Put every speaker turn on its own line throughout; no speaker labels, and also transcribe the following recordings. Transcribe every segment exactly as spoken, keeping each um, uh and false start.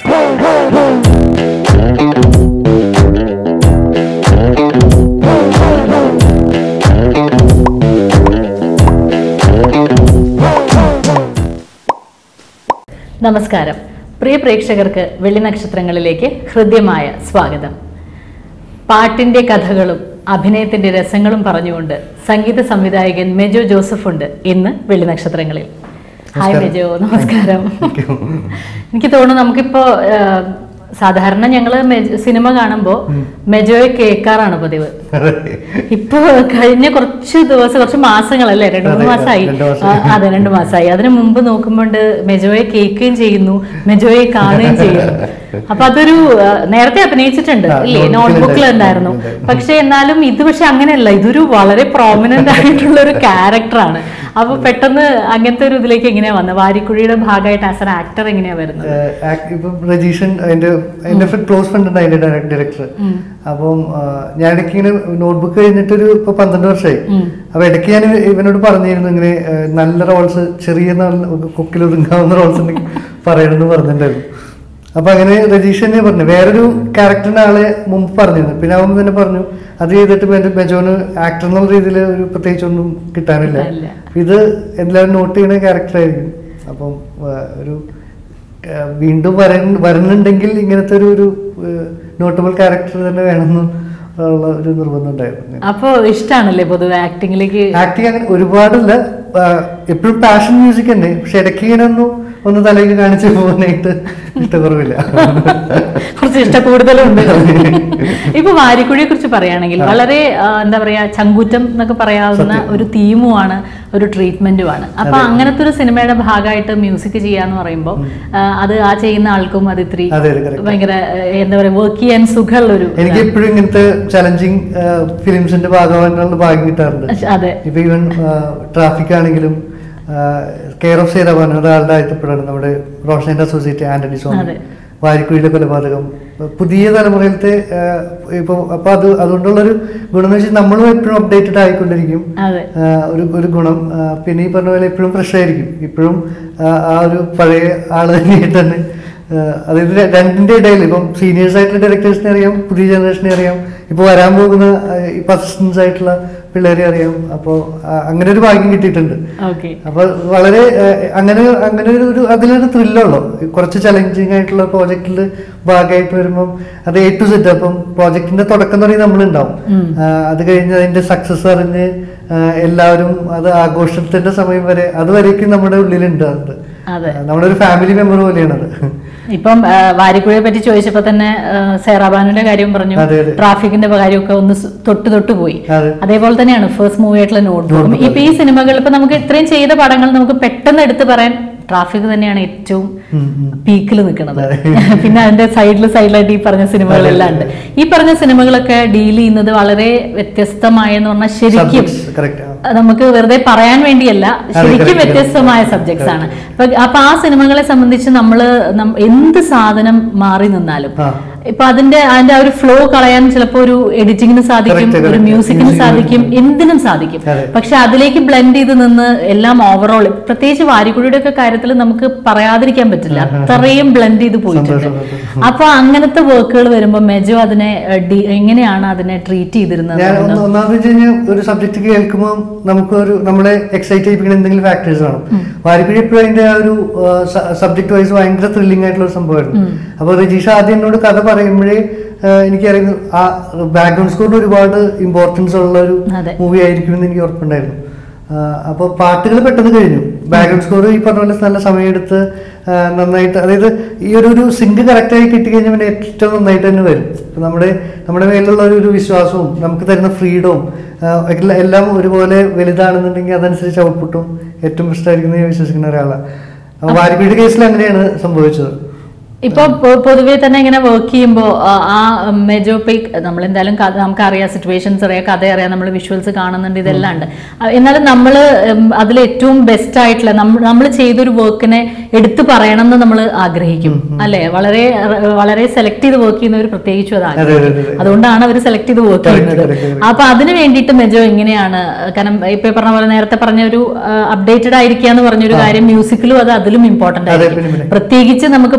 നമസ്കാരം. പ്രിയ പ്രേക്ഷകർക്ക് വെള്ളി നക്ഷത്രങ്ങളിലേക്ക് ഹൃദ്യമായ സ്വാഗതം. പാട്ടിന്റെ കഥകളും അഭിനയത്തിന്റെ രസങ്ങളും പറഞ്ഞുകൊണ്ട് സംഗീത സംവിധായകൻ മെജോ ജോസഫ് ഉണ്ട് ഇന്ന് വെള്ളി നക്ഷത്രങ്ങളിൽ. ഹായ് മെജോ, നമസ്കാരം. എനിക്ക് തോന്നുന്നു നമുക്കിപ്പോ സാധാരണ ഞങ്ങള് സിനിമ കാണുമ്പോ മെജോയെ കേൾക്കാറാണ് പതിവ്. ഇപ്പൊ കഴിഞ്ഞ കുറച്ച് ദിവസം കുറച്ച് മാസങ്ങളല്ലേ, രണ്ടു മൂന്ന് മാസമായി. അതെ, രണ്ടു മാസമായി. അതിനു മുമ്പ് നോക്കുമ്പോണ്ട് മെജോയെ കേൾക്കുകയും ചെയ്യുന്നു, മെജോയെ കാണുകയും ചെയ്യുന്നു. അപ്പൊ അതൊരു നേരത്തെ അഭിനയിച്ചിട്ടുണ്ട് ഇല്ലേ, നോട്ട്ബുക്കിൽ ഉണ്ടായിരുന്നു. പക്ഷെ എന്നാലും ഇത് പക്ഷെ അങ്ങനെയല്ല, ഇതൊരു വളരെ പ്രോമിനന്റ് ആയിട്ടുള്ള ഒരു ക്യാരക്ടറാണ്. അപ്പൊ പെട്ടെന്ന് അങ്ങനത്തെ ഒരു ഇതിലേക്ക് എങ്ങനെയാ വന്നത്? വാരിക്കുഴിയുടെ ഭാഗമായിട്ട് ആസ് എൻ ആക്ടർ എങ്ങനെയാ വരുന്നത്?
ഇപ്പം രജീഷൻ എന്റെ എന്റെ ക്ലോസ് ഫ്രണ്ട് ഉണ്ട് അതിന്റെ ഡയറക്ടർ. അപ്പം ഞാൻ ഇടയ്ക്ക് ഇങ്ങനെ നോട്ട്ബുക്ക് കഴിഞ്ഞിട്ടൊരു ഇപ്പൊ പന്ത്രണ്ട് വർഷമായി. അപ്പൊ ഇടയ്ക്ക് ഞാൻ ഇവനോട് പറഞ്ഞിരുന്നു ഇങ്ങനെ നല്ല റോൾസ്, ചെറിയ കുക്കിൽ ഒതുങ്ങാവുന്ന റോൾസ് ഉണ്ടെങ്കിൽ പറയണമെന്ന് പറഞ്ഞിട്ടുണ്ടായിരുന്നു. അപ്പൊ അങ്ങനെ രജീഷനെ പറഞ്ഞു, വേറൊരു ക്യാരക്ടറിന്റെ ആളെ മുമ്പ് പറഞ്ഞിരുന്നു. പിന്നെ അവൻ തന്നെ പറഞ്ഞു അത് ചെയ്തിട്ട് മെജോന് ആക്ടർ എന്നുള്ള രീതിയിൽ ഒരു പ്രത്യേകിച്ചൊന്നും കിട്ടാനില്ല, ഇത് എല്ലാവരും നോട്ട് ചെയ്യുന്ന ക്യാരക്ടറായിരിക്കും. അപ്പം ഒരു വീണ്ടും വര വരുന്നുണ്ടെങ്കിൽ ഇങ്ങനത്തെ ഒരു ഒരു നോട്ടബിൾ ക്യാരക്ടർ തന്നെ വേണമെന്ന് ഉള്ള ഒരു നിർബന്ധം ഉണ്ടായിരുന്നു.
അപ്പൊ ഇഷ്ടമാണല്ലേ പൊതുവെ ആക്ടിങ്ങിലേക്ക്?
ആക്ടിങ് അങ്ങനെ ഒരുപാടില്ല, എപ്പോഴും പാഷൻ മ്യൂസിക് തന്നെ. പക്ഷെ ഇടയ്ക്ക് ഇങ്ങനെ ഒന്നും ഒന്ന് തലയ്ക്ക് കാണിച്ചു പോകാനായിട്ട് ഇഷ്ടക്കുറവില്ല,
കുറച്ച് ഇഷ്ട കൂടുതലുണ്ട്. ഇപ്പൊ വാരിക്കുഴിയെ കുറിച്ച് പറയുകയാണെങ്കിൽ വളരെ എന്താ പറയാ, ചങ്കൂറ്റം എന്നൊക്കെ പറയാവുന്ന ഒരു തീമുമാണ്, ഒരു ട്രീറ്റ്മെന്റുമാണ്. അപ്പൊ അങ്ങനത്തെ ഒരു സിനിമയുടെ ഭാഗമായിട്ട് മ്യൂസിക് ചെയ്യാന്ന് പറയുമ്പോൾ അത് ആ ചെയ്യുന്ന ആൾക്കും അത് ഇത്തിരി ഭയങ്കര എന്താ പറയാ വർക്ക് ചെയ്യാൻ സുഖമുള്ള ഒരു.
എനിക്ക് എപ്പോഴും ഇങ്ങനത്തെ ചലഞ്ചിങ് ഫിലിംസിന്റെ ഭാഗമായിട്ടുള്ള ഭാഗ്യം കിട്ടാറുണ്ട്.
അതെ,
ഇപ്പൊ ഈവൻ ട്രാഫിക് ആണെങ്കിലും കെയർ ഓഫ് സേരാബാൻ ഒരാളുടെ ആയിട്ടപ്പോഴാണ് നമ്മുടെ റോഷന്റെ അസോസിയേറ്റ് ആന്റണി സ്വാമി, വാരിക്കുഴിയിലെ കൊലപാതകം, പുതിയ തലമുറയിലത്തെ ഇപ്പൊ. അപ്പൊ അത് അതുകൊണ്ടുള്ളൊരു ഗുണം എന്ന് വെച്ചാൽ നമ്മളും എപ്പോഴും അപ്ഡേറ്റഡ് ആയിക്കൊണ്ടിരിക്കും, ഒരു ഒരു ഗുണം. പിന്നെ ഈ പറഞ്ഞ പോലെ എപ്പോഴും ഫ്രഷ് ആയിരിക്കും, ഇപ്പോഴും ആ ഒരു പഴയ ആള് തന്നെയായിട്ട് തന്നെ. അതായത് രണ്ടിന്റെ ഇടയിൽ ഇപ്പം സീനിയേഴ്സ് ആയിട്ടുള്ള ഡയറക്ടേഴ്സിനെ അറിയാം, പുതിയ ജനറേഷനെ അറിയാം, ഇപ്പൊ വരാൻ പോകുന്ന ഇപ്പൊ അസിസ്റ്റൻസ് ആയിട്ടുള്ള പിള്ളേരെ അറിയാം. അപ്പോ അങ്ങനെ ഒരു ഭാഗ്യം കിട്ടിയിട്ടുണ്ട്. അപ്പൊ വളരെ അങ്ങനെ അങ്ങനെ ഒരു അതിലൊരു ത്രില്ലുള്ളൂ. കുറച്ച് ചലഞ്ചിങ് ആയിട്ടുള്ള പ്രോജക്റ്റിൽ ഭാഗമായിട്ട് വരുമ്പം അത് എ ടു സെറ്റ്. അപ്പം പ്രോജക്റ്റിന്റെ തുടക്കം തുടങ്ങി നമ്മളുണ്ടാവും, അത് കഴിഞ്ഞ് അതിന്റെ സക്സസ് അറിഞ്ഞ് എല്ലാവരും അത് ആഘോഷത്തിന്റെ സമയം വരെ അതുവരേക്കും നമ്മുടെ ഉള്ളിലുണ്ട്. അത് നമ്മുടെ ഒരു ഫാമിലി മെമ്പർ പോലെയാണ് അത്.
ഇപ്പം വാരിക്കുഴിയെ പറ്റി ചോദിച്ചപ്പോ തന്നെ സേറാബാനുവിന്റെ കാര്യം പറഞ്ഞു, ട്രാഫിക്കിന്റെ കാര്യമൊക്കെ ഒന്ന് തൊട്ട് തൊട്ട് പോയി. അതേപോലെ തന്നെയാണ് ഫസ്റ്റ് മൂവി ആയിട്ടുള്ള നോട്ട്ബുക്ക്. ഇപ്പൊ ഈ സിനിമകൾ ഇപ്പൊ നമുക്ക് ഇത്രയും ചെയ്ത പടങ്ങൾ നമുക്ക് പെട്ടെന്ന് എടുത്ത് പറയാൻ ട്രാഫിക് തന്നെയാണ് ഏറ്റവും പീക്കിൽ നിൽക്കുന്നത്. പിന്നെ അതിന്റെ സൈഡിൽ സൈഡിലായിട്ട് ഈ പറഞ്ഞ സിനിമകളെല്ലാം ഉണ്ട്. ഈ പറഞ്ഞ സിനിമകളൊക്കെ ഡീൽ ചെയ്യുന്നത് വളരെ വ്യത്യസ്തമായെന്ന് പറഞ്ഞാൽ ശരിക്കും നമുക്ക് വെറുതെ പറയാൻ വേണ്ടിയല്ല, ശരിക്കും വ്യത്യസ്തമായ സബ്ജക്ട്സ് ആണ്. അപ്പൊ ആ സിനിമകളെ സംബന്ധിച്ച് നമ്മള് എന്ത് സാധനം മാറി നിന്നാലും ഇപ്പൊ അതിന്റെ അതിന്റെ ആ ഒരു ഫ്ലോ കളയാൻ ചിലപ്പോ ഒരു എഡിറ്റിങ്ങിന് സാധിക്കും, ഒരു മ്യൂസിക്കിന് സാധിക്കും, എന്തിനും സാധിക്കും. പക്ഷെ അതിലേക്ക് ബ്ലെൻഡ് ചെയ്ത് നിന്ന് എല്ലാം ഓവറോൾ, പ്രത്യേകിച്ച് വാരിക്കുഴിയുടെ ഒക്കെ കാര്യത്തിൽ നമുക്ക് പറയാതിരിക്കാൻ പറ്റില്ല, അത്രയും ബ്ലെൻഡ് ചെയ്ത് പോയിട്ടുണ്ട്. അപ്പൊ അങ്ങനത്തെ വർക്കുകൾ വരുമ്പോ മെജോ അതിനെ എങ്ങനെയാണ് അതിനെ ട്രീറ്റ് ചെയ്തിരുന്നത്?
ഒന്നാമത് വെച്ച് കഴിഞ്ഞാൽ ഒരു സബ്ജക്ട് കേൾക്കുമ്പോൾ നമുക്ക് ഒരു നമ്മളെ എക്സൈറ്റ് ചെയ്യിപ്പിക്കുന്ന എന്തെങ്കിലും ഫാക്ടേഴ്സ് വേണം. വാരിക്കുഴി എപ്പോഴും അതിന്റെ ആ ഒരു സബ്ജക്ട് വൈസ് ഭയങ്കര ത്രില്ലിംഗ് ആയിട്ടുള്ള ഒരു സംഭവമായിരുന്നു. അപ്പൊ രജീഷ ആദ്യം എന്നോട് കഥ പറയുമ്പോഴേ എനിക്കറിയുന്നു ആ ബാക്ക്ഗ്രൗണ്ട് സ്കോറിന് ഒരുപാട് ഇമ്പോർട്ടൻസ് ഉള്ള ഒരു മൂവി ആയിരിക്കുമെന്ന് എനിക്ക് ഉറപ്പുണ്ടായിരുന്നു. അപ്പൊ പാട്ടുകൾ പെട്ടെന്ന് കഴിഞ്ഞു, ബാക്ക്ഗ്രൗണ്ട് സ്കോർ ഈ പറഞ്ഞ പോലെ നല്ല സമയമെടുത്ത് നന്നായിട്ട്, അതായത് ഈ ഒരു ഒരു സിങ്ക് കറക്റ്റായി കിട്ടിക്കഴിഞ്ഞാൽ പിന്നെ ഏറ്റവും നന്നായിട്ട് തന്നെ വരും. നമ്മുടെ നമ്മുടെ മേലുള്ള ഒരു വിശ്വാസവും നമുക്ക് തരുന്ന ഫ്രീഡവും എല്ലാം ഒരുപോലെ വലുതാണെന്നുണ്ടെങ്കിൽ അതനുസരിച്ച് ഔട്ട്പുട്ടും ഏറ്റവും ബെസ്റ്റായിരിക്കും ഞാൻ വിശ്വസിക്കുന്ന ഒരാളാണ്. അപ്പൊ വാരിക്കുഴിയുടെ കേസിൽ അങ്ങനെയാണ് സംഭവിച്ചത്.
ഇപ്പൊ പൊതുവെ തന്നെ ഇങ്ങനെ വർക്ക് ചെയ്യുമ്പോൾ ആ മെജോപിക് നമ്മളെന്തായാലും നമുക്കറിയാം, സിറ്റുവേഷൻസ് അറിയാം, കഥ അറിയാം, നമ്മൾ വിഷ്വൽസ് കാണുന്നുണ്ട്, ഇതെല്ലാം ഉണ്ട്. എന്നാലും നമ്മൾ അതിൽ ഏറ്റവും ബെസ്റ്റ് ആയിട്ടുള്ള നമ്മൾ ചെയ്തൊരു വർക്കിനെ എടുത്തു പറയണം എന്ന് നമ്മൾ ആഗ്രഹിക്കും അല്ലെ? വളരെ വളരെ സെലക്ട് ചെയ്ത് വർക്ക് ചെയ്യുന്നവർ പ്രത്യേകിച്ചും അത് ആഗ്രഹിക്കും. അതുകൊണ്ടാണ് അവർ സെലക്ട് ചെയ്ത് വർക്ക് ചെയ്യുന്നത്. അപ്പൊ അതിന് വേണ്ടിയിട്ട് മെജോ എങ്ങനെയാണ്, കാരണം ഇപ്പൊ പറഞ്ഞ പോലെ നേരത്തെ പറഞ്ഞ ഒരു അപ്ഡേറ്റഡ് ആയിരിക്കുക എന്ന് പറഞ്ഞൊരു കാര്യം മ്യൂസിക്കിലും അത് അതിലും ഇമ്പോർട്ടന്റ് ആയിരിക്കും. പ്രത്യേകിച്ച് നമുക്ക് പ്ലേജിയറിസം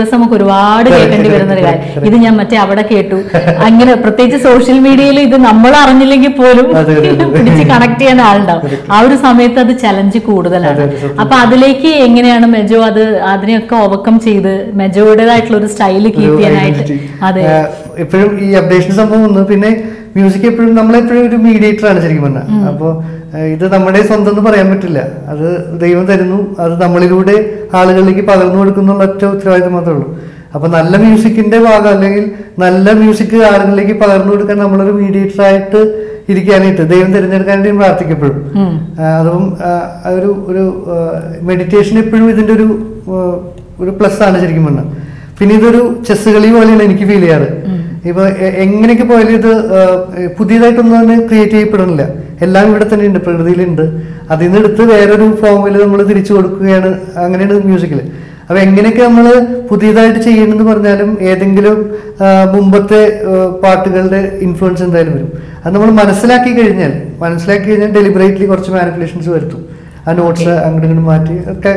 ദിവസം നമുക്ക് ഒരുപാട് കേൾക്കേണ്ടി വരുന്ന ഒരു കാര്യം. ഇത് ഞാൻ മറ്റേ അവിടെ കേട്ടു, അങ്ങനെ പ്രത്യേകിച്ച് സോഷ്യൽ മീഡിയയിൽ ഇത് നമ്മൾ അറിഞ്ഞില്ലെങ്കിൽ പോലും പിടിച്ച് കണക്ട് ചെയ്യാൻ ആളുണ്ടാവും. ആ ഒരു സമയത്ത് അത് ചലഞ്ച് കൂടുതലാണ്. അപ്പൊ അതിലേക്ക് എങ്ങനെയാണ് മെജോ അത് അതിനെയൊക്കെ ഓവർകം ചെയ്ത് മെജോയുടേതായിട്ടുള്ള ഒരു സ്റ്റൈല് കീപ്പ് ചെയ്യാനായിട്ട്? അതെ,
എപ്പോഴും ഈ അപ്ഡേഷൻ സംഭവം വന്നു. പിന്നെ മ്യൂസിക് എപ്പോഴും നമ്മളെപ്പോഴും ഒരു മീഡിയേറ്റർ ആണ് ശരിക്കും പറഞ്ഞാൽ. അപ്പോൾ ഇത് നമ്മുടെ സ്വന്തം എന്ന് പറയാൻ പറ്റില്ല, അത് ദൈവം തരുന്നു, അത് നമ്മളിലൂടെ ആളുകളിലേക്ക് പകർന്നു കൊടുക്കുന്നുള്ള ഒറ്റ ഉത്തരവാദിത്വം മാത്രമേ ഉള്ളൂ. അപ്പൊ നല്ല മ്യൂസിക്കിന്റെ ഭാഗം അല്ലെങ്കിൽ നല്ല മ്യൂസിക് ആളുകളിലേക്ക് പകർന്നു കൊടുക്കാൻ നമ്മളൊരു മീഡിയേറ്റർ ആയിട്ട് ഇരിക്കാനായിട്ട് ദൈവം തിരഞ്ഞെടുക്കാനായിട്ട് പ്രാർത്ഥിക്കപ്പെടും. അതും ഒരു ഒരു മെഡിറ്റേഷൻ എപ്പോഴും ഇതിന്റെ ഒരു ഒരു പ്ലസ് ആണ് ശരിക്കും പറഞ്ഞാൽ. പിന്നെ ഇതൊരു ചെസ് കളി പോലെയാണ് എനിക്ക് ഫീൽ ചെയ്യാറ്. ഇപ്പൊ എങ്ങനെയൊക്കെ പോയാലും ഇത് പുതിയതായിട്ടൊന്നും തന്നെ ക്രിയേറ്റ് ചെയ്യപ്പെടുന്നില്ല, എല്ലാം ഇവിടെ തന്നെ ഉണ്ട്, പ്രകൃതിയിലുണ്ട്. അതിൽ നിന്ന് എടുത്ത് വേറൊരു ഫോമിൽ നമ്മൾ തിരിച്ചു കൊടുക്കുകയാണ്, അങ്ങനെയാണ് മ്യൂസിക്കിൽ. അപ്പൊ എങ്ങനെയൊക്കെ നമ്മൾ പുതിയതായിട്ട് ചെയ്യണമെന്ന് പറഞ്ഞാലും ഏതെങ്കിലും മുമ്പത്തെ പാട്ടുകളുടെ ഇൻഫ്ലുവൻസ് എന്തായാലും വരും. അത് നമ്മൾ മനസ്സിലാക്കി കഴിഞ്ഞാൽ മനസ്സിലാക്കി കഴിഞ്ഞാൽ ഡെലിബറേറ്റ്ലി കുറച്ച് മാനിപ്പുലേഷൻസ് വരുത്തും. ആ നോട്ട്സ് അങ്ങോട്ട് ഇങ്ങോട്ട് മാറ്റി ഒക്കെ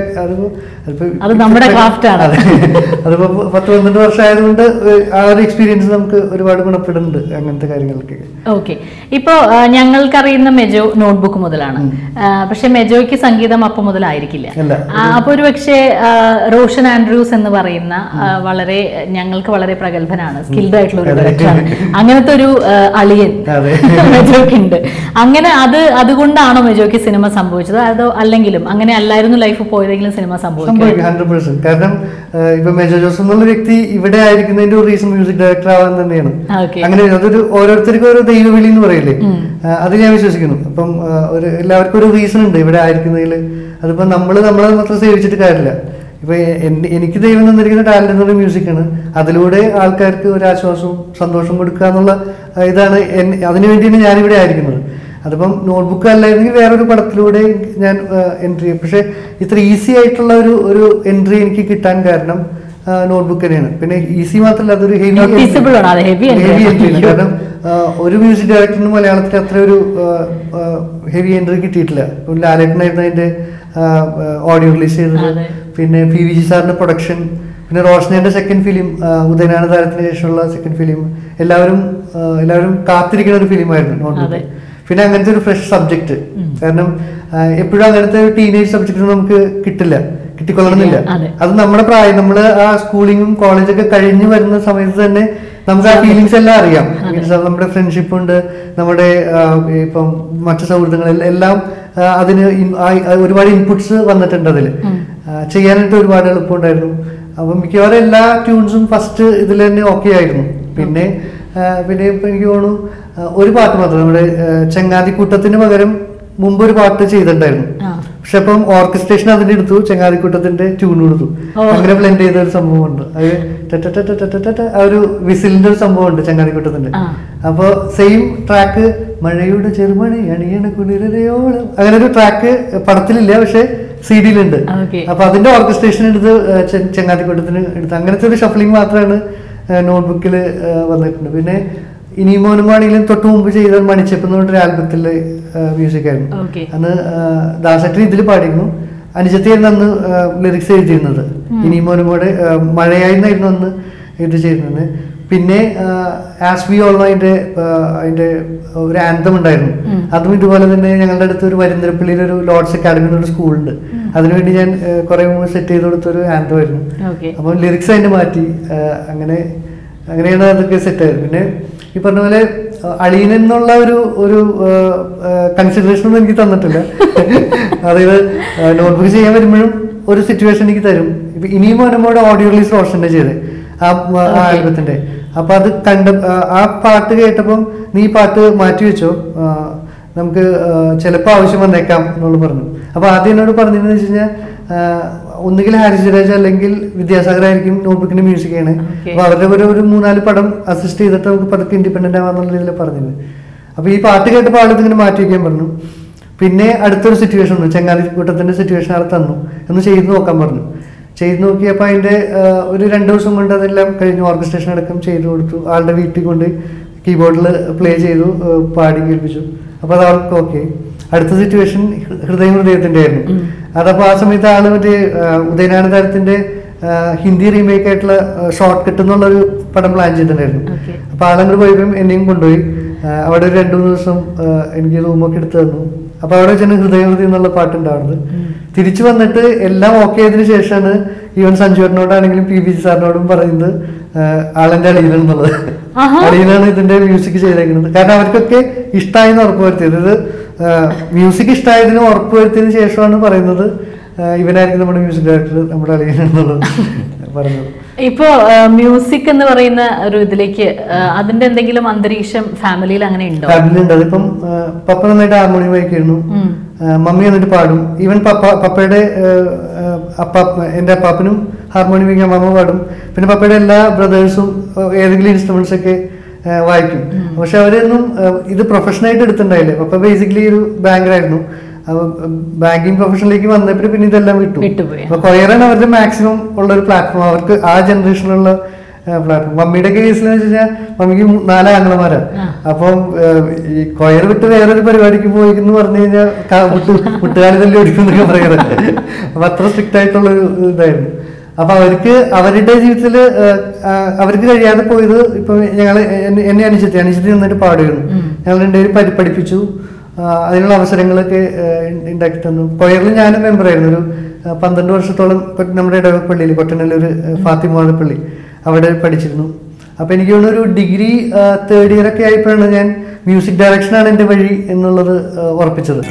അത് നമ്മുടെ ക്രാഫ്റ്റാണ്.
അതിപ്പോ പത്ത് പന്ത്രണ്ട് വർഷം ആയതുകൊണ്ട് ആ ഒരു എക്സ്പീരിയൻസ് നമുക്ക് ഒരുപാട് ഗുണപ്പെടുന്നുണ്ട് അങ്ങനത്തെ കാര്യങ്ങൾക്ക്.
ഓക്കെ, ഇപ്പോ ഞങ്ങൾക്കറിയുന്ന മെജോ നോട്ട്ബുക്ക് മുതലാണ്, പക്ഷെ മെജോയ്ക്ക് സംഗീതം അപ്പം മുതലായിരിക്കില്ല. അപ്പൊ ഒരു പക്ഷേ റോഷൻ ആൻഡ്രൂസ് എന്ന് പറയുന്ന വളരെ ഞങ്ങൾക്ക് വളരെ പ്രഗത്ഭനാണ്, സ്കിൽഡ് ആയിട്ടുള്ള ഒരു ഡയറക്ടറാണ്. അങ്ങനത്തെ ഒരു അളിയൻ മെജോയ്ക്ക് ഉണ്ട്. അങ്ങനെ അത് അതുകൊണ്ടാണോ മെജോയ്ക്ക് സിനിമ സംഭവിച്ചത്, അതോ അല്ലെങ്കിലും അങ്ങനെ അല്ലായിരുന്നു ലൈഫ് പോയതെങ്കിലും സിനിമ സംഭവിക്കും?
Hundred percent. കാരണം ഇപ്പൊ മെജോ ജോസ് എന്നുള്ള വ്യക്തി ഇവിടെ ആയിരിക്കുന്നതിന്റെ ഒരു റീസൺ മ്യൂസിക് ഡയറക്ടർ ആവാൻ തന്നെയാണ്. അങ്ങനെ അതൊരു ഓരോരുത്തർക്കും ഓരോ ദൈവവിളി എന്ന് പറയില്ലേ, അത് ഞാൻ വിശ്വസിക്കുന്നു. അപ്പം ഒരു എല്ലാവർക്കും ഒരു റീസൺ ഉണ്ട് ഇവിടെ ആയിരിക്കുന്നതിൽ. അതിപ്പോ നമ്മള് നമ്മളെ മാത്രം സേവിച്ചിട്ട് കാര്യമില്ല. ഇപ്പൊ എനിക്ക് ദൈവം തന്നിരിക്കുന്ന ടാലന്റ് എന്നുള്ള മ്യൂസിക്കാണ്, അതിലൂടെ ആൾക്കാർക്ക് ഒരു ആശ്വാസവും സന്തോഷവും കൊടുക്കുക എന്നുള്ള ഇതാണ്. അതിനു വേണ്ടിയാണ് ഞാനിവിടെ ആയിരിക്കുന്നത്. അതിപ്പം നോട്ട്ബുക്ക് അല്ലായിരുന്നെങ്കിൽ വേറൊരു പടത്തിലൂടെ ഞാൻ എൻട്രി ചെയ്യും. പക്ഷെ ഇത്ര ഈസി ആയിട്ടുള്ള ഒരു ഒരു എൻട്രി എനിക്ക് കിട്ടാൻ കാരണം നോട്ട്ബുക്ക് തന്നെയാണ്. പിന്നെ ഈസി മാത്രമല്ല, അതൊരു ഹെവി ഹെവി എൻട്രി. കാരണം ഒരു മ്യൂസിക് ഡയറക്ടറിന് മലയാളത്തിൽ അത്ര ഒരു ഹെവി എൻട്രി കിട്ടിയിട്ടില്ല. ലാലേട്ടനായിരുന്നു അതിന്റെ ഓഡിയോ റിലീസ് ചെയ്തത്, പിന്നെ പി വി ജി സാറിന്റെ പ്രൊഡക്ഷൻ, പിന്നെ റോഷനയുടെ സെക്കൻഡ് ഫിലിം ഉദയനാന താരത്തിന് ശേഷമുള്ള സെക്കൻഡ് ഫിലിം, എല്ലാവരും എല്ലാവരും കാത്തിരിക്കുന്ന ഒരു ഫിലിമായിരുന്നു നോട്ട്ബുക്ക്. പിന്നെ അങ്ങനത്തെ ഒരു ഫ്രഷ് സബ്ജക്ട്, കാരണം എപ്പോഴും അങ്ങനത്തെ ഒരു ടീനേജ് സബ്ജക്ട് നമുക്ക് കിട്ടില്ല, കിട്ടിക്കൊള്ളണമെന്നില്ല. അത് നമ്മുടെ പ്രായം, നമ്മള് ആ സ്കൂളിങ്ങും കോളേജൊക്കെ കഴിഞ്ഞ് വരുന്ന സമയത്ത് തന്നെ നമുക്ക് ആ ഫീലിങ്സ് എല്ലാം അറിയാം. നമ്മുടെ ഫ്രണ്ട്ഷിപ്പ് ഉണ്ട്, നമ്മുടെ ഇപ്പം മറ്റു സൗഹൃദങ്ങൾ എല്ലാം അതിന് ഒരുപാട് ഇൻപുട്സ് വന്നിട്ടുണ്ട്. അതിൽ ചെയ്യാനായിട്ട് ഒരുപാട് എളുപ്പമുണ്ടായിരുന്നു. അപ്പം മിക്കവാറും എല്ലാ ട്യൂൺസും ഫസ്റ്റ് ഇതിൽ തന്നെ ഓക്കെ ആയിരുന്നു. പിന്നെ പിന്നെ ഇപ്പൊ എനിക്ക് തോന്നുന്നു ഒരു പാട്ട് മാത്രം, നമ്മുടെ ചെങ്ങാതിക്കൂട്ടത്തിന് പകരം മുമ്പ് ഒരു പാട്ട് ചെയ്തിട്ടുണ്ടായിരുന്നു. പക്ഷെ അപ്പം ഓർക്കസ്ട്രേഷൻ അതിന്റെ എടുത്തു, ചെങ്ങാതിക്കൂട്ടത്തിന്റെ ട്യൂൺ കൊടുത്തു, അങ്ങനെ ബ്ലെൻഡ് ചെയ്ത ഒരു സംഭവം ഉണ്ട്. അത് ആ ഒരു വിസിലിന്റെ ഒരു സംഭവം ഉണ്ട് ചെങ്ങാതിക്കൂട്ടത്തിന്റെ. അപ്പൊ സെയിം ട്രാക്ക് മഴയുടെ ചെറുമണി അണിയണ കുളിരയോളം, അങ്ങനെ ഒരു ട്രാക്ക് പടത്തിലില്ല, പക്ഷെ സി ഡിയിലുണ്ട്. അപ്പൊ അതിന്റെ ഓർക്കസ്ട്രേഷൻ എടുത്ത് ചെങ്ങാതിക്കൂട്ടത്തിന് എടുത്ത്, അങ്ങനത്തെ ഒരു ഷഫ്ലിംഗ് മാത്രമാണ് നോട്ട്ബുക്കിൽ വന്നിട്ടുണ്ട്. പിന്നെ ഇനിമോനുമാണെങ്കിലും തൊട്ട് മുമ്പ് ചെയ്ത മണിച്ചെപ്പ് എന്ന് പറഞ്ഞൊരു ആൽബത്തിലെ മ്യൂസിക് ആയിരുന്നു. അന്ന് ദാസേട്ടൻ ഇതിൽ പാടിയിരുന്നു, അനുജത്തിയായിരുന്നു അന്ന് ലിറിക്സ് എഴുതിയിരുന്നത്. ഇനിമോനുമോടെ മഴയായിരുന്നായിരുന്നു അന്ന് ഇത് ചെയ്യുന്നത്. പിന്നെ ആസ് വി ഓൾ അതിന്റെ അതിന്റെ ഒരു ആന്തം ഉണ്ടായിരുന്നു. അതും ഇതുപോലെ തന്നെ ഞങ്ങളുടെ അടുത്ത് ഒരു വരുന്നരപ്പള്ളിയിൽ ഒരു ലോർഡ്സ് അക്കാഡമി എന്നൊരു സ്കൂളുണ്ട്, അതിനുവേണ്ടി ഞാൻ കുറെ മുമ്പ് സെറ്റ് ചെയ്ത് കൊടുത്തൊരു ആന്തം ആയിരുന്നു. അപ്പം ലിറിക്സ് അതിന്റെ മാറ്റി, അങ്ങനെ അങ്ങനെയാണ് അതൊക്കെ സെറ്റ് ആയത്. പിന്നെ ഈ പറഞ്ഞ പോലെ അളിയൻ എന്നുള്ള ഒരു ഒരു കൺസിഡറേഷൻ ഒന്നും എനിക്ക് തന്നിട്ടില്ല. അതായത് നോട്ട്ബുക്ക് ചെയ്യാൻ വരുമ്പോഴും ഒരു സിറ്റുവേഷൻ എനിക്ക് തരും. ഇപ്പൊ ഇനിയും മോനമ്മോടെ ഓഡിയോ റിലീസ് റോഷന്റെ ചെയ്ത് ആ ആൽബത്തിന്റെ. അപ്പൊ അത് കണ്ട ആ പാട്ട് കേട്ടപ്പം നീ പാട്ട് മാറ്റി വെച്ചോ, നമുക്ക് ചിലപ്പോൾ ആവശ്യം വന്നേക്കാം എന്നുള്ള പറഞ്ഞു. അപ്പൊ ആദ്യം എന്നോട് പറഞ്ഞിരുന്നു വെച്ച് കഴിഞ്ഞാൽ ഒന്നുകിൽ ഹാരിസ് ജഡേജ അല്ലെങ്കിൽ വിദ്യാസാഗർ ആയിരിക്കും നോട്ട്ബുക്കിന്റെ മ്യൂസിക് ആണ്. അപ്പൊ അവരുടെ ഒരു ഒരു മൂന്നാല് പടം അസിസ്റ്റ് ചെയ്തിട്ട് നമുക്ക് പതുക്കെ ഇൻഡിപെൻഡന്റ് ആവാന്നുള്ള രീതിയിൽ പറഞ്ഞത്. അപ്പൊ ഈ പാട്ട് കേട്ടപ്പോൾ ആളിത് ഇങ്ങനെ മാറ്റി വയ്ക്കാൻ പറഞ്ഞു. പിന്നെ അടുത്തൊരു സിറ്റുവേഷൻ ഉണ്ട്, ചെങ്ങാതിക്കൂട്ടത്തിന്റെ സിറ്റുവേഷൻ ആൾ തന്നു, ഒന്ന് ചെയ്ത് നോക്കാൻ പറഞ്ഞു. ചെയ്ത് നോക്കിയപ്പോൾ അതിന്റെ ഒരു രണ്ടു ദിവസം കൊണ്ട് അതെല്ലാം കഴിഞ്ഞു, ഓർക്കസ്ട്രേഷൻ അടക്കം ചെയ്തു കൊടുത്തു. ആളുടെ വീട്ടിൽ കൊണ്ട് കീബോർഡിൽ പ്ലേ ചെയ്തു, പാടി കേൾപ്പിച്ചു. അപ്പൊ അത് ആൾക്ക് ഓക്കെ. അടുത്ത സിറ്റുവേഷൻ ഹൃദയം ഹൃദയത്തിന്റെ ആയിരുന്നു. അതപ്പോ ആ സമയത്ത് ആള് മറ്റേ ഉദയനാന താരത്തിന്റെ ഹിന്ദി റീമേക്ക് ആയിട്ടുള്ള ഷോർട്ട് കട്ട് എന്നുള്ളൊരു പടം പ്ലാൻ ചെയ്തിട്ടുണ്ടായിരുന്നു. അപ്പൊ ആളങ്ങോട്ട് പോയപ്പോൾ എന്നെയും കൊണ്ടുപോയി അവിടെ ഒരു രണ്ടു മൂന്ന് ദിവസം എനിക്ക് റൂമൊക്കെ എടുത്തു തന്നു. അപ്പൊ അവിടെ വെച്ചാൽ ഹൃദയവൃതി എന്നുള്ള പാട്ടുണ്ടാവുന്നത്. തിരിച്ചു വന്നിട്ട് എല്ലാം ഓക്കെ ആയതിനു ശേഷമാണ് ഈവൻ സഞ്ജുവേട്ടനോടാണെങ്കിലും പി ബി ജി സാറിനോടും പറയുന്നത് ആളെന്റെ അളിയനെന്നുള്ളത്. അളിയനാണ് ഇതിന്റെ മ്യൂസിക് ചെയ്തേക്കുന്നത്. കാരണം അവർക്കൊക്കെ ഇഷ്ടമായെന്ന് ഉറപ്പുവരുത്തിയത്. ഇത് മ്യൂസിക് ഇഷ്ടമായതിന് ഉറപ്പുവരുത്തിയതിനു ശേഷമാണ് പറയുന്നത് ഇവനായിരിക്കും നമ്മുടെ മ്യൂസിക് ഡയറക്ടർ, നമ്മുടെ അളിയനെന്നുള്ളത് പറഞ്ഞത്.
ഇപ്പോ മ്യൂസിക് എന്ന് പറയുന്ന ഒരു ഇതിലേക്ക് അതിന്റെ എന്തെങ്കിലും അന്തരീക്ഷം ഫാമിലിയിൽ അങ്ങനെ ഉണ്ടോ?
ഫാമിലി ഉണ്ട്. അതിപ്പം പപ്പ നന്നായിട്ട് ഹാർമോണിയം വായിക്കായിരുന്നു, മമ്മി എന്നിട്ട് പാടും. ഈവൻ പപ്പ പപ്പയുടെ അപ്പാ എന്റെ അപ്പാപ്പനും ഹാർമോണിയം വായിക്കാൻ മമ്മ പാടും. പിന്നെ പപ്പയുടെ എല്ലാ ബ്രദേഴ്സും ഏതെങ്കിലും ഇൻസ്ട്രുമെന്റ്സ് ഒക്കെ വായിക്കും. പക്ഷെ അവരൊന്നും ഇത് പ്രൊഫഷണലായിട്ട് എടുത്തിട്ടുണ്ടായില്ലേ. പപ്പ ബേസിക്കലി ഒരു ബാങ്കറായിരുന്നു. ബാങ്കിങ് പ്രൊഫഷനിലേക്ക് വന്നപ്പോൾ പിന്നെ ഇതെല്ലാം വിട്ടു. അപ്പൊ കൊയറാണ് അവരുടെ മാക്സിമം ഉള്ള ഒരു പ്ലാറ്റ്ഫോം, അവർക്ക് ആ ജനറേഷനിലുള്ള പ്ലാറ്റ്ഫോം. മമ്മിയുടെ കേസിൽ എന്ന് വെച്ച് കഴിഞ്ഞാൽ മമ്മിക്ക് നാല് ആംഗ്ലമാരാ. അപ്പം ഈ കൊയർ വിട്ട് വേറൊരു പരിപാടിക്ക് പോയി എന്ന് പറഞ്ഞു കഴിഞ്ഞാൽ വിട്ടുകാലി തന്നെ ഓടിക്കും എന്നൊക്കെ പറയാറുണ്ട്. അപ്പൊ അത്ര സ്ട്രിക്റ്റ് ആയിട്ടുള്ള ഒരു ഇതായിരുന്നു. അപ്പൊ അവർക്ക് അവരുടെ ജീവിതത്തില് അവർക്ക് കഴിയാതെ പോയത് ഇപ്പൊ ഞങ്ങള് എന്നെ അനുജത്തി അനുജത്തി നന്നായിട്ട് പാടുകയാണ്. ഞങ്ങൾ രണ്ടുപേരും പഠിപ്പിച്ചു, അതിനുള്ള അവസരങ്ങളൊക്കെ ഉണ്ടാക്കി തന്നു. കൊയറിൽ ഞാനും മെമ്പറായിരുന്നു. ഒരു പന്ത്രണ്ട് വർഷത്തോളം നമ്മുടെ ഇടവപ്പള്ളിയിൽ കൊറ്റനല്ലൂർ ഫാത്തിമ പള്ളി അവിടെ പഠിച്ചിരുന്നു. അപ്പൊ എനിക്ക് തോന്നുന്നു ഒരു ഡിഗ്രി തേർഡ് ഇയർ ഒക്കെ ആയപ്പോഴാണ് ഞാൻ മ്യൂസിക് ഡയറക്ഷനാണ് എൻ്റെ വഴി എന്നുള്ളത് ഉറപ്പിച്ചത്.